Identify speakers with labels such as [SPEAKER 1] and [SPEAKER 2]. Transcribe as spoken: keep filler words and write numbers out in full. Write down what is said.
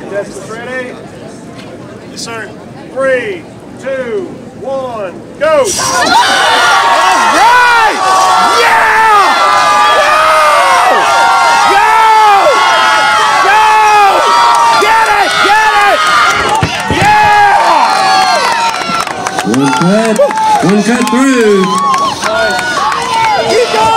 [SPEAKER 1] Contestants ready? Yes, sir. Three, two, one, go! All
[SPEAKER 2] right! Yeah! Go! Go! Go! Get it! Get it! Yeah!
[SPEAKER 3] One cut. One cut through.
[SPEAKER 2] Keep going!